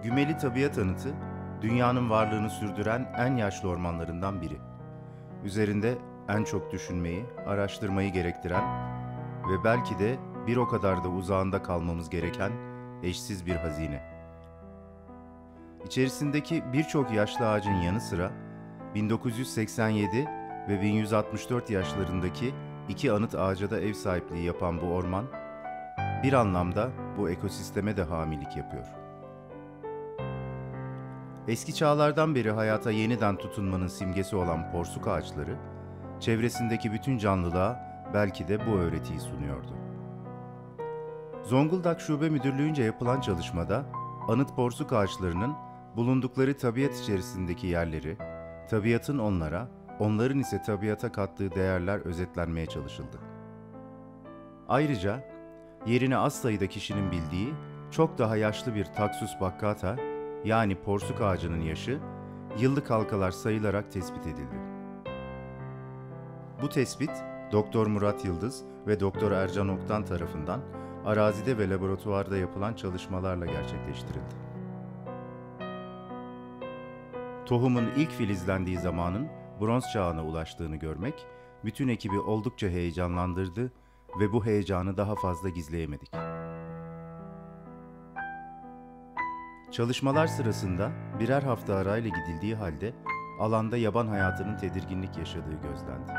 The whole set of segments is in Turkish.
Gümeli Tabiat Anıtı, dünyanın varlığını sürdüren en yaşlı ormanlarından biri. Üzerinde en çok düşünmeyi, araştırmayı gerektiren ve belki de bir o kadar da uzağında kalmamız gereken eşsiz bir hazine. İçerisindeki birçok yaşlı ağacın yanı sıra 1987 ve 1164 yaşlarındaki iki anıt ağaca da ev sahipliği yapan bu orman, bir anlamda bu ekosisteme de hamilik yapıyor. Eski çağlardan beri hayata yeniden tutunmanın simgesi olan porsuk ağaçları, çevresindeki bütün canlılığa belki de bu öğretiyi sunuyordu. Zonguldak Şube Müdürlüğü'nce yapılan çalışmada, anıt porsuk ağaçlarının bulundukları tabiat içerisindeki yerleri, tabiatın onlara, onların ise tabiata kattığı değerler özetlenmeye çalışıldı. Ayrıca, yerini az sayıda kişinin bildiği, çok daha yaşlı bir Taxus baccata, yani porsuk ağacının yaşı, yıllık halkalar sayılarak tespit edildi. Bu tespit, Doktor Murat Yıldız ve Doktor Ercan Oktan tarafından arazide ve laboratuvarda yapılan çalışmalarla gerçekleştirildi. Tohumun ilk filizlendiği zamanın bronz çağına ulaştığını görmek, bütün ekibi oldukça heyecanlandırdı ve bu heyecanı daha fazla gizleyemedik. Çalışmalar sırasında birer hafta arayla gidildiği halde alanda yaban hayatının tedirginlik yaşadığı gözlendi.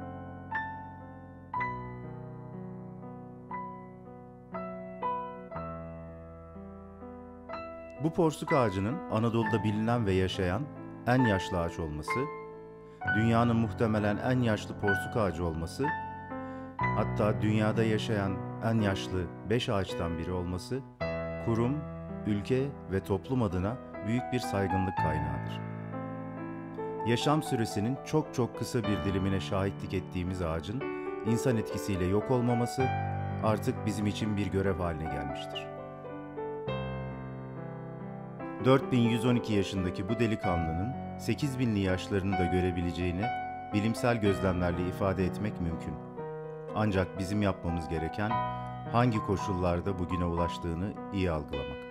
Bu porsuk ağacının Anadolu'da bilinen ve yaşayan en yaşlı ağaç olması, dünyanın muhtemelen en yaşlı porsuk ağacı olması, hatta dünyada yaşayan en yaşlı 5 ağaçtan biri olması, kurum, ülke ve toplum adına büyük bir saygınlık kaynağıdır. Yaşam süresinin çok kısa bir dilimine şahitlik ettiğimiz ağacın insan etkisiyle yok olmaması artık bizim için bir görev haline gelmiştir. 4112 yaşındaki bu delikanlının 8000'li yaşlarını da görebileceğini bilimsel gözlemlerle ifade etmek mümkün. Ancak bizim yapmamız gereken hangi koşullarda bugüne ulaştığını iyi algılamak.